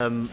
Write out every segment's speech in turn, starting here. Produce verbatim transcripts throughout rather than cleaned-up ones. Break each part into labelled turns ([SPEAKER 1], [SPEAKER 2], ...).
[SPEAKER 1] Ähm,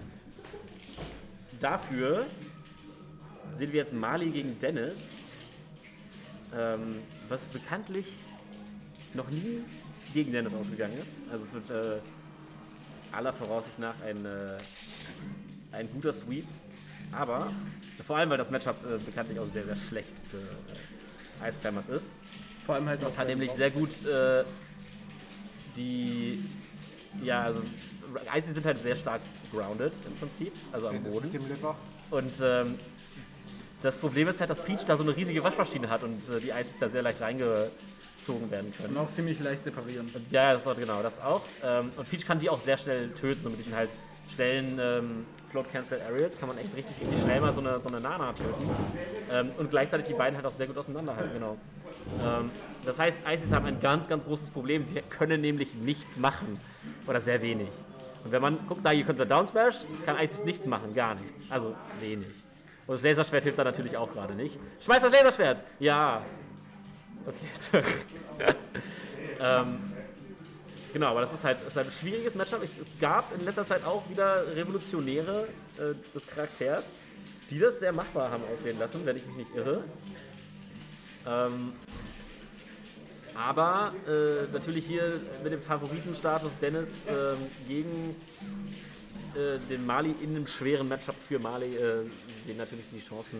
[SPEAKER 1] dafür sehen wir jetzt Marley gegen Dennis, ähm, was bekanntlich noch nie gegen Dennis ausgegangen ist. Also es wird äh, aller Voraussicht nach ein, äh, ein guter Sweep, aber vor allem, weil das Matchup äh, bekanntlich auch sehr, sehr schlecht für äh, Ice Climbers ist.
[SPEAKER 2] Vor allem halt noch.
[SPEAKER 1] Kann nämlich sehr gut äh, die, ja, also Icy sind halt sehr stark grounded im Prinzip, also am Boden.
[SPEAKER 3] Mit dem Liver.
[SPEAKER 1] Und ähm, das Problem ist halt, dass Peach da so eine riesige Waschmaschine hat und äh, die Ices da sehr leicht reingezogen werden können.
[SPEAKER 2] Und auch ziemlich leicht separieren.
[SPEAKER 1] Und, ja, das, genau, das auch. Ähm, und Peach kann die auch sehr schnell töten, so mit diesen halt schnellen ähm, Float Cancel Aerials kann man echt richtig, richtig schnell mal so eine, so eine Nana töten. Ähm, und gleichzeitig die beiden halt auch sehr gut auseinanderhalten, genau. Ähm, das heißt, Ices haben ein ganz, ganz großes Problem. Sie können nämlich nichts machen. Oder sehr wenig. Und wenn man guckt, da hier könnte Down Smash, kann Ices nichts machen, gar nichts. Also wenig. Und das Laserschwert hilft da natürlich auch gerade nicht. Schmeiß das Laserschwert! Ja. Okay. ähm, genau, aber das ist halt, das ist halt ein schwieriges Matchup. Es gab in letzter Zeit auch wieder Revolutionäre äh, des Charakters, die das sehr machbar haben aussehen lassen, wenn ich mich nicht irre. Ähm, aber äh, natürlich hier mit dem Favoritenstatus Dennis äh, gegen äh, den Marley in einem schweren Matchup für Marley äh, sehen natürlich die Chancen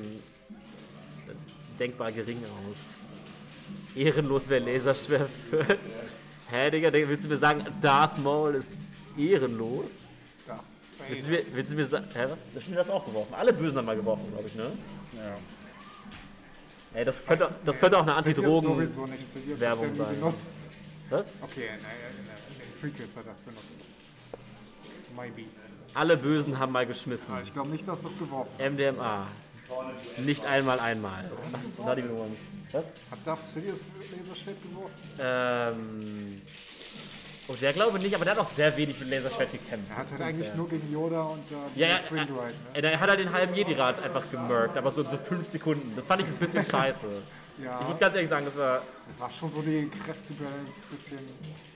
[SPEAKER 1] äh, denkbar gering aus. Ehrenlos, wer Laserschwert wird. Hä, Digga, willst du mir sagen, Darth Maul ist ehrenlos?
[SPEAKER 3] Ja.
[SPEAKER 1] Willst du mir, willst du mir sagen, hä, was? Das Spiel hat das auch geworfen. Alle Bösen haben mal geworfen, glaube ich, ne?
[SPEAKER 3] Ja.
[SPEAKER 1] Ey, das könnte, das könnte auch eine Anti-Drogen-Werbung sein.
[SPEAKER 3] Benutzt.
[SPEAKER 1] Was?
[SPEAKER 3] Okay, in, in, in den Prequels hat er das benutzt. Maybe.
[SPEAKER 1] Alle Bösen haben mal geschmissen.
[SPEAKER 3] Ah, ich glaube nicht, dass das geworfen hat.
[SPEAKER 1] M D M A. Nicht einmal einmal. Not even once. Was?
[SPEAKER 3] Hat Darth Sidious Laserschwert geworfen?
[SPEAKER 1] Ähm. Oh, der glaube nicht, aber der hat auch sehr wenig mit Laserschwert gekämpft.
[SPEAKER 3] Er hat halt eigentlich nur gegen Yoda und äh,
[SPEAKER 1] ja, ja,
[SPEAKER 3] Swing Ride,
[SPEAKER 1] ne?
[SPEAKER 3] ne?
[SPEAKER 1] Er hat halt den halben Jedi-Rat einfach gemerkt, aber so, so fünf Sekunden. Das fand ich ein bisschen scheiße.
[SPEAKER 3] Ja.
[SPEAKER 1] Ich muss ganz ehrlich sagen, das war...
[SPEAKER 3] War schon so die Kräftebalance ein bisschen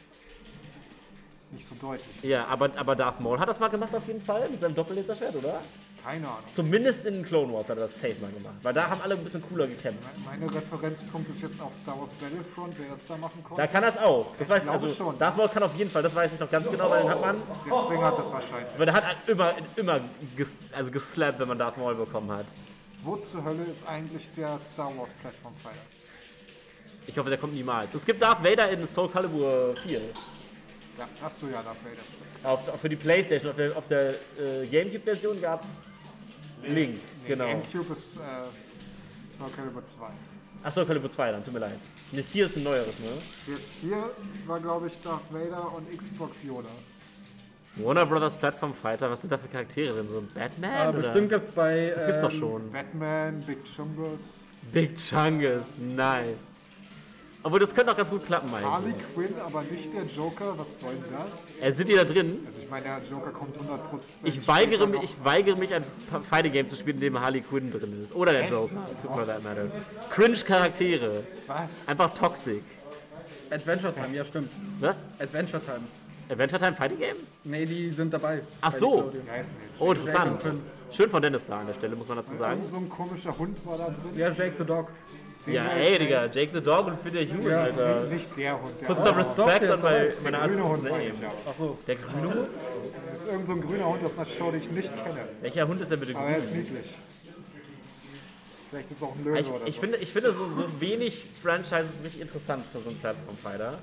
[SPEAKER 3] nicht so deutlich.
[SPEAKER 1] Ja, aber, aber Darth Maul hat das mal gemacht auf jeden Fall, mit seinem Doppel-Laserschwert, oder?
[SPEAKER 3] Keine Ahnung.
[SPEAKER 1] Zumindest in Clone Wars hat er das safe mal gemacht, weil da haben alle ein bisschen cooler gekämpft.
[SPEAKER 3] Meine Referenzpunkt ist jetzt auch Star Wars Battlefront, wer das da machen konnte.
[SPEAKER 1] Da kann das auch. Das
[SPEAKER 3] ich
[SPEAKER 1] weiß,
[SPEAKER 3] glaube
[SPEAKER 1] also,
[SPEAKER 3] schon.
[SPEAKER 1] Darth Maul kann auf jeden Fall, das weiß ich noch ganz genau, weil den hat man...
[SPEAKER 3] Deswegen hat das wahrscheinlich.
[SPEAKER 1] Weil der hat halt immer, immer ges, also geslappt, wenn man Darth Maul bekommen hat.
[SPEAKER 3] Wo zur Hölle ist eigentlich der Star Wars Platform Fighter?
[SPEAKER 1] Ich hoffe, der kommt niemals. Es gibt Darth Vader in Soul Calibur vier.
[SPEAKER 3] Ja, hast du ja Darth Vader.
[SPEAKER 1] Auf, auf für die Playstation, auf der, auf der äh, Gamecube-Version gab es Link,
[SPEAKER 3] Nee,
[SPEAKER 1] genau.
[SPEAKER 3] Gamecube ist äh, Soul Calibur zwei.
[SPEAKER 1] Ach Soul Calibur zwei dann, tut mir leid. Nicht vier ist ein neueres, ne?
[SPEAKER 3] Hier, hier war, glaube ich, Darth Vader und Xbox Yoda.
[SPEAKER 1] Warner Brothers Platform Fighter, was sind da für Charaktere drin? So ein Batman?
[SPEAKER 2] Ja,
[SPEAKER 1] oder?
[SPEAKER 2] bestimmt gibt's bei.
[SPEAKER 1] Das gibt's doch
[SPEAKER 2] ähm,
[SPEAKER 1] schon.
[SPEAKER 3] Batman, Big Chungus.
[SPEAKER 1] Big Chungus, nice. Obwohl, das könnte auch ganz gut klappen,
[SPEAKER 3] Harley
[SPEAKER 1] eigentlich.
[SPEAKER 3] Quinn, aber nicht der Joker. Was soll denn das?
[SPEAKER 1] Äh, sind die da drin?
[SPEAKER 3] Also ich meine, der Joker kommt hundert Prozent.
[SPEAKER 1] Ich weigere, mich, ich weigere mich, ein Fighting Game zu spielen, in dem Harley Quinn drin ist. Oder der
[SPEAKER 3] Echt?
[SPEAKER 1] Joker. Super that matter. Cringe Charaktere.
[SPEAKER 3] Was?
[SPEAKER 1] Einfach toxic.
[SPEAKER 2] Adventure Time, ja stimmt.
[SPEAKER 1] Was?
[SPEAKER 2] Adventure Time.
[SPEAKER 1] Adventure Time Fighting Game?
[SPEAKER 2] Nee, die sind dabei.
[SPEAKER 1] Ach
[SPEAKER 2] Bei
[SPEAKER 1] so.
[SPEAKER 2] Nickelodeon.
[SPEAKER 3] Ja, ist nicht.
[SPEAKER 1] Oh, interessant.
[SPEAKER 2] Jake und
[SPEAKER 1] Schön von Dennis da an der Stelle, muss man dazu sagen.
[SPEAKER 3] Irgend so ein komischer Hund war da drin.
[SPEAKER 2] Ja, Jake the Dog.
[SPEAKER 3] Den
[SPEAKER 1] Ja,
[SPEAKER 3] halt-
[SPEAKER 1] ey, Digga, Jake the Dog und für der Human,
[SPEAKER 2] Ja,
[SPEAKER 1] Alter.
[SPEAKER 3] Nicht der Hund. Der
[SPEAKER 1] Put some
[SPEAKER 3] andere.
[SPEAKER 1] respect
[SPEAKER 2] der
[SPEAKER 1] on
[SPEAKER 2] ist
[SPEAKER 1] my,
[SPEAKER 2] dabei.
[SPEAKER 1] meine
[SPEAKER 3] grüne
[SPEAKER 1] Artist's
[SPEAKER 3] Hund meine
[SPEAKER 1] name.
[SPEAKER 3] ich ja.
[SPEAKER 2] Ach so.
[SPEAKER 1] Der grüne Hund?
[SPEAKER 3] Das ist irgend so ein grüner Hund aus einer Show, die ich nicht kenne.
[SPEAKER 1] Welcher Hund ist denn bitte
[SPEAKER 3] Aber er ist
[SPEAKER 1] grün?
[SPEAKER 3] niedlich. Vielleicht ist es auch ein Löwe
[SPEAKER 1] Ich,
[SPEAKER 3] oder
[SPEAKER 1] ich,
[SPEAKER 3] so.
[SPEAKER 1] finde, ich finde so, so wenig Franchises wirklich interessant für so einen Plattform-Fighter.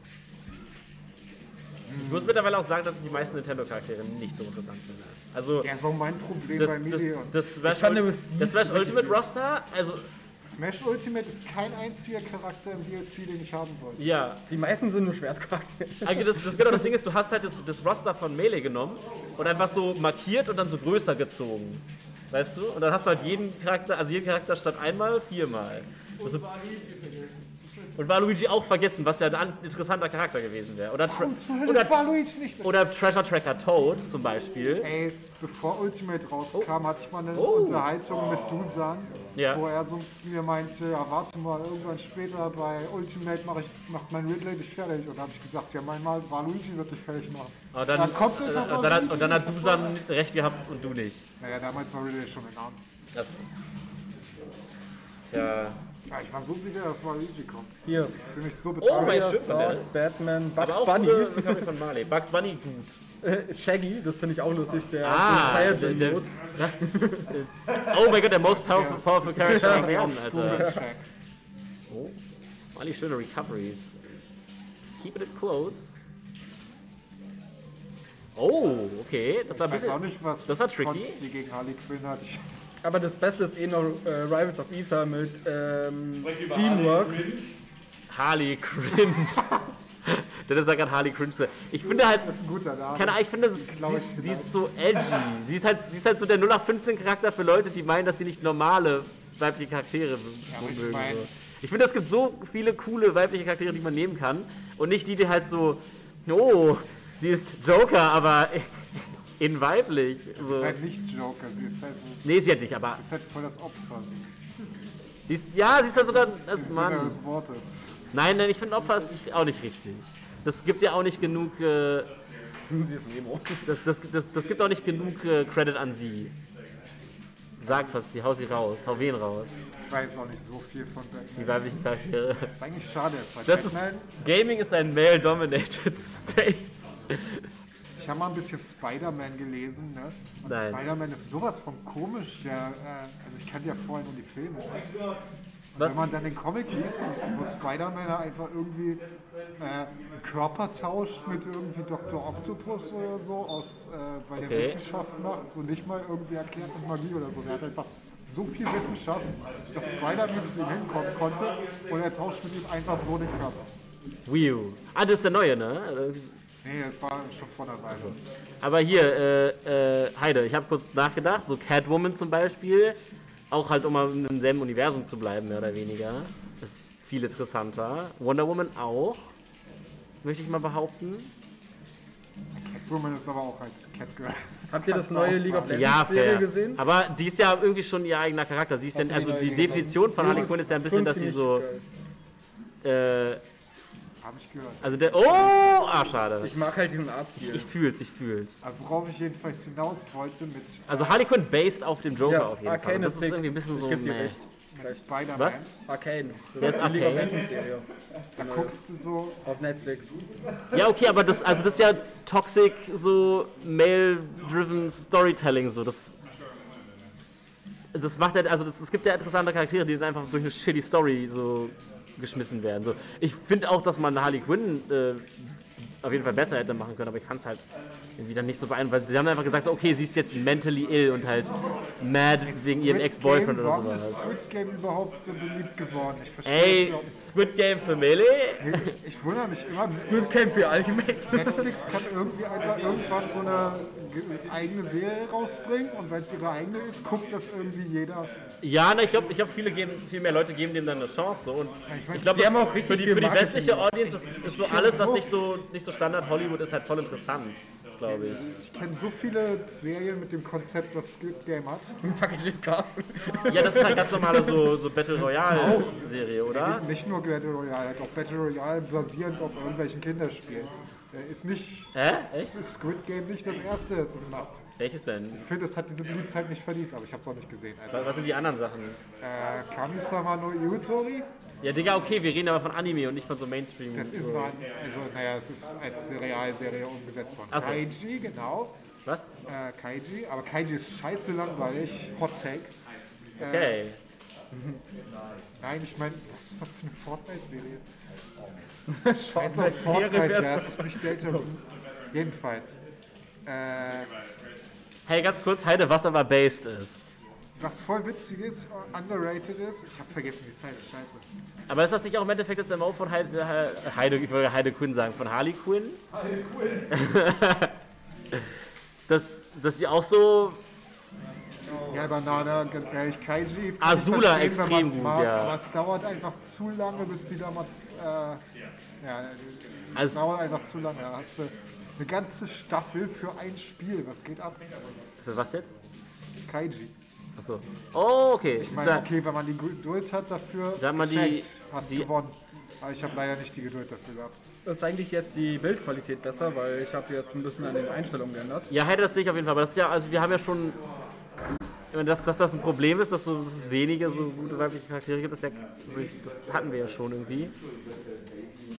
[SPEAKER 1] Ich muss mittlerweile auch sagen, dass ich die meisten Nintendo-Charaktere nicht so interessant finde. Also,
[SPEAKER 3] Ja, so mein Problem
[SPEAKER 1] das,
[SPEAKER 3] bei
[SPEAKER 1] das,
[SPEAKER 3] Melee.
[SPEAKER 1] das Smash,
[SPEAKER 2] fand
[SPEAKER 1] Ul-
[SPEAKER 2] Mystique
[SPEAKER 1] das Smash
[SPEAKER 2] wirklich
[SPEAKER 1] Ultimate Roster, also,
[SPEAKER 3] Smash Ultimate ist kein einziger Charakter im D L C, den ich haben wollte.
[SPEAKER 1] ja.
[SPEAKER 2] Die meisten sind nur Schwertcharaktere.
[SPEAKER 1] Also das, das, genau, das Ding ist, du hast halt das, das Roster von Melee genommen und einfach so markiert und dann so größer gezogen. Weißt du? Und dann hast du halt jeden Charakter, also jeden Charakter statt einmal, viermal. Also, Und Waluigi auch vergessen, was ja ein an- interessanter Charakter gewesen wäre. Oder, Tra
[SPEAKER 3] Warum zur Hölle
[SPEAKER 1] oder,
[SPEAKER 3] ist Waluigi nicht?
[SPEAKER 1] oder Treasure Tracker Toad zum Beispiel.
[SPEAKER 3] Ey, bevor Ultimate rauskam, hatte ich mal eine
[SPEAKER 1] Oh.
[SPEAKER 3] Unterhaltung mit Dusan,
[SPEAKER 1] Ja.
[SPEAKER 3] wo er so zu mir meinte, ja warte mal, irgendwann später bei Ultimate mache ich macht mein Ridley dich fertig. Und da habe ich gesagt, ja mein Mal Waluigi wird dich fertig machen.
[SPEAKER 1] Und dann,
[SPEAKER 3] Dann kommt
[SPEAKER 1] äh,
[SPEAKER 3] einfach
[SPEAKER 1] und dann, hat,
[SPEAKER 3] Waluigi
[SPEAKER 1] und dann hat
[SPEAKER 3] nicht,
[SPEAKER 1] Dusan recht gehabt und du nicht.
[SPEAKER 3] Naja, damals war Ridley schon announced.
[SPEAKER 1] Das, tja.
[SPEAKER 3] Ja, ich war so sicher, dass Waluigi kommt.
[SPEAKER 2] Hier.
[SPEAKER 3] Ich fühle mich so
[SPEAKER 1] Oh,
[SPEAKER 3] betrunken.
[SPEAKER 1] mein
[SPEAKER 2] Warriors,
[SPEAKER 1] Schiff von der
[SPEAKER 2] Sword,
[SPEAKER 1] ist.
[SPEAKER 2] Batman, Bugs
[SPEAKER 1] Aber auch
[SPEAKER 2] Bunny.
[SPEAKER 1] gute Recovery von Marley. Bugs Bunny gut.
[SPEAKER 2] Äh, Shaggy, das finde ich auch lustig. Der
[SPEAKER 1] Ah,
[SPEAKER 2] der
[SPEAKER 1] der, der,
[SPEAKER 2] Saiyajin-Mode.
[SPEAKER 1] das, oh mein Gott, der most powerful, powerful character ever, Alter.
[SPEAKER 3] Check.
[SPEAKER 1] Oh, Marley, schöne Recoveries. Keeping it close. Oh, okay, das war ein
[SPEAKER 3] Ich weiß auch
[SPEAKER 1] bisschen...
[SPEAKER 3] nicht, was
[SPEAKER 1] das war tricky.
[SPEAKER 3] Konsti gegen Harley Quinn hat. Ich,
[SPEAKER 2] Aber das Beste ist eh noch äh, Rivals of Ether mit ähm, Steamwork.
[SPEAKER 1] Harley Quinn. Dennis sagt gerade Harley Quinn. Ich finde halt...
[SPEAKER 3] das ist ein guter Name.
[SPEAKER 1] Keine Ahnung, ich finde, das, sie,
[SPEAKER 3] Glaub ich
[SPEAKER 1] ist, sie ist so edgy. Sie ist, halt, sie ist halt so der null acht fünfzehn Charakter für Leute, die meinen, dass sie nicht normale weibliche Charaktere so
[SPEAKER 3] aber ich
[SPEAKER 1] mögen.
[SPEAKER 3] mein-
[SPEAKER 1] so. Ich finde, es gibt so viele coole weibliche Charaktere, die man nehmen kann. Und nicht die, die halt so, oh, sie ist Joker, aber in weiblich.
[SPEAKER 3] Sie
[SPEAKER 1] So.
[SPEAKER 3] ist halt nicht Joker, sie ist halt, so,
[SPEAKER 1] Nee, sie hat nicht, aber
[SPEAKER 3] ist halt voll das Opfer. So.
[SPEAKER 1] sie ist, ja, sie ist halt sogar als
[SPEAKER 3] Im Sinne
[SPEAKER 1] Mann.
[SPEAKER 3] des Wortes.
[SPEAKER 1] Nein, nein, ich finde Opfer ist nicht, auch nicht richtig. Das gibt ja auch nicht genug, äh,
[SPEAKER 2] Sie ist Nemo.
[SPEAKER 1] das, das, das, das gibt auch nicht genug äh, Credit an sie. Sag was, sie hau sie raus, hau wen raus.
[SPEAKER 3] Ich weiß auch nicht so viel von Batman.
[SPEAKER 1] Die weiblichen Charaktere.
[SPEAKER 3] Das ist eigentlich schade, es weil
[SPEAKER 1] Das ist,
[SPEAKER 3] Batman.
[SPEAKER 1] Gaming ist ein male-dominated space.
[SPEAKER 3] Ich habe mal ein bisschen Spider-Man gelesen, ne? Und
[SPEAKER 1] Nein.
[SPEAKER 3] Spider-Man ist sowas von komisch, der, äh, also ich kannte ja vorher nur die Filme. Und
[SPEAKER 1] Was?
[SPEAKER 3] wenn man dann den Comic liest, wo Spider-Man einfach irgendwie äh, einen Körper tauscht mit irgendwie Doktor Octopus oder so, aus, äh, weil der
[SPEAKER 1] Okay.
[SPEAKER 3] Wissenschaft macht, so nicht mal irgendwie erklärt mit Magie oder so. Der hat einfach so viel Wissenschaft, dass Spider-Man zu ihm hinkommen konnte und er tauscht mit ihm einfach so den Körper.
[SPEAKER 1] Wii U. Ah, das ist der neue, ne?
[SPEAKER 3] Nee, es war schon vor der Weile.
[SPEAKER 1] Aber hier, äh, äh, Heide, ich habe kurz nachgedacht, so Catwoman zum Beispiel, auch halt, um mal im selben Universum zu bleiben, mehr oder weniger. Das ist viel interessanter. Wonder Woman auch, möchte ich mal behaupten.
[SPEAKER 3] Catwoman ist aber auch halt Catgirl.
[SPEAKER 2] Habt ihr das
[SPEAKER 3] Kannst du
[SPEAKER 2] neue
[SPEAKER 3] auch
[SPEAKER 2] League of
[SPEAKER 3] sagen.
[SPEAKER 2] Legends
[SPEAKER 1] Ja,
[SPEAKER 2] Serie
[SPEAKER 1] fair.
[SPEAKER 2] gesehen?
[SPEAKER 1] Aber die ist ja irgendwie schon ihr eigener Charakter. Sie ist ja,
[SPEAKER 2] Hast du die
[SPEAKER 1] also
[SPEAKER 2] neue
[SPEAKER 1] die
[SPEAKER 2] gesehen?
[SPEAKER 1] Definition von Harley Quinn ist ja ein bisschen, dass sie so, äh,
[SPEAKER 3] Hab ich gehört.
[SPEAKER 1] also der, oh, ah, schade.
[SPEAKER 2] Ich mag halt diesen Artstil.
[SPEAKER 1] Ich fühl's, ich fühl's.
[SPEAKER 3] Aber worauf ich jedenfalls hinaus wollte mit,
[SPEAKER 1] Also Harley Quinn based auf dem Joker
[SPEAKER 2] Ja,
[SPEAKER 1] auf jeden Fall.
[SPEAKER 2] Arcane
[SPEAKER 1] Und das
[SPEAKER 2] ist
[SPEAKER 1] ist
[SPEAKER 2] sick.
[SPEAKER 1] irgendwie ein bisschen
[SPEAKER 2] Ich
[SPEAKER 1] so,
[SPEAKER 2] geb dir
[SPEAKER 1] meh.
[SPEAKER 2] recht.
[SPEAKER 3] mit Spider-Man,
[SPEAKER 1] Was?
[SPEAKER 2] Arcane.
[SPEAKER 1] Wer ist
[SPEAKER 2] Die League of
[SPEAKER 1] Arcane?
[SPEAKER 2] Legends Serie
[SPEAKER 3] da guckst du so,
[SPEAKER 2] auf Netflix.
[SPEAKER 1] Ja, okay, aber das, also das ist ja toxic, so male-driven Storytelling, so das. Das macht ja, also das, es gibt ja interessante Charaktere, die dann einfach durch eine shitty Story so geschmissen werden. So. Ich finde auch, dass man Harley Quinn äh, auf jeden Fall besser hätte machen können, aber ich fand es halt irgendwie dann nicht so beeindruckend, weil sie haben einfach gesagt, so, okay, sie ist jetzt mentally ill und halt mad wegen ihrem
[SPEAKER 3] Squid
[SPEAKER 1] Ex-Boyfriend
[SPEAKER 3] Game,
[SPEAKER 1] oder
[SPEAKER 3] warum ist
[SPEAKER 1] sowas.
[SPEAKER 3] Squid Game überhaupt so beliebt geworden? Ich verstehe
[SPEAKER 1] Ey,
[SPEAKER 3] das überhaupt nicht.
[SPEAKER 1] Squid Game für Melee?
[SPEAKER 3] Nee, ich wundere mich immer,
[SPEAKER 2] Squid Game für Ultimate.
[SPEAKER 3] Netflix kann irgendwie einfach irgendwann so eine ge- eigene Serie rausbringen und wenn es ihre eigene ist, guckt das irgendwie jeder.
[SPEAKER 1] Ja, ne, ich glaube, ich glaub, viele, geben, viel mehr Leute geben dem dann eine Chance. So. Und
[SPEAKER 3] ich mein,
[SPEAKER 1] ich glaube,
[SPEAKER 2] die haben auch richtig
[SPEAKER 1] für die,
[SPEAKER 2] viel
[SPEAKER 1] für die
[SPEAKER 2] Marketing
[SPEAKER 1] westliche Audience ist, ist so alles, was
[SPEAKER 3] so-
[SPEAKER 1] nicht so, nicht so Standard Hollywood ist, halt voll interessant, glaube ich.
[SPEAKER 3] Ich kenne so viele Serien mit dem Konzept, was Squid Game hat.
[SPEAKER 2] Takeshis Castle.
[SPEAKER 1] Ja, das ist halt ganz normale so, so Battle Royale-Serie, oder?
[SPEAKER 3] Nicht, nicht nur Battle Royale, halt auch Battle Royale basierend auf irgendwelchen Kinderspielen. Äh, Ist nicht.
[SPEAKER 1] Hä?
[SPEAKER 3] Das
[SPEAKER 1] Echt?
[SPEAKER 3] ist Squid Game nicht das erste, das das macht.
[SPEAKER 1] Welches denn?
[SPEAKER 3] Ich finde, das hat diese Beliebtheit nicht verdient, aber ich habe es auch nicht gesehen. Also,
[SPEAKER 1] Was was sind die anderen Sachen?
[SPEAKER 3] äh, Kami-sama no Yutori,
[SPEAKER 1] Ja, Digga, okay, wir reden aber von Anime und nicht von so Mainstream.
[SPEAKER 3] das ist noch, also, naja, es ist als Realserie umgesetzt worden.
[SPEAKER 1] Ach so.
[SPEAKER 3] Kaiji, genau.
[SPEAKER 1] Was?
[SPEAKER 3] Äh, Kaiji, aber Kaiji ist scheiße langweilig. Hot Take.
[SPEAKER 1] Okay.
[SPEAKER 3] Nein, ich meine, was, was für eine Fortnite-Serie?
[SPEAKER 2] Scheiße,
[SPEAKER 3] Außer Fortnite,
[SPEAKER 2] Serie
[SPEAKER 3] ja, es ist nicht Delta. Jedenfalls. Äh,
[SPEAKER 1] Hey, ganz kurz, Heide, was aber based ist.
[SPEAKER 3] was voll witzig ist, underrated ist, ich habe vergessen, wie es heißt, scheiße.
[SPEAKER 1] Aber ist das nicht auch im Endeffekt jetzt der Mo von Heide, Heide, ich wollte Heide Quinn sagen, von Harley Quinn? Dass, dass die auch so
[SPEAKER 3] Ja, Banana, ganz ehrlich, Kaiji. kann ich
[SPEAKER 1] Azula
[SPEAKER 3] verstehen,
[SPEAKER 1] extrem
[SPEAKER 3] wenn man's
[SPEAKER 1] gut,
[SPEAKER 3] mag,
[SPEAKER 1] ja.
[SPEAKER 3] Aber es dauert einfach zu lange, bis die damals. Äh, ja, es
[SPEAKER 1] Also-
[SPEAKER 3] dauert einfach zu lange. Da hast du eine ganze Staffel für ein Spiel. Was geht ab?
[SPEAKER 1] Für was jetzt?
[SPEAKER 3] Kaiji.
[SPEAKER 1] Achso. Oh, okay.
[SPEAKER 3] Ich meine, okay, wenn man die Geduld hat dafür,
[SPEAKER 1] Da hat man die-
[SPEAKER 3] geschenkt, hast
[SPEAKER 1] die-
[SPEAKER 3] gewonnen. Aber ich habe leider nicht die Geduld dafür gehabt.
[SPEAKER 2] Ist eigentlich jetzt die Bildqualität besser, weil ich habe jetzt ein bisschen an den Einstellungen geändert.
[SPEAKER 1] Ja, hätte das sich auf jeden Fall. Aber das ist ja, also wir haben ja schon. Ich meine, Dass, dass das ein Problem ist, dass, so, dass es wenige so gute weibliche Charaktere gibt, ist ja, also ich, das hatten wir ja schon irgendwie.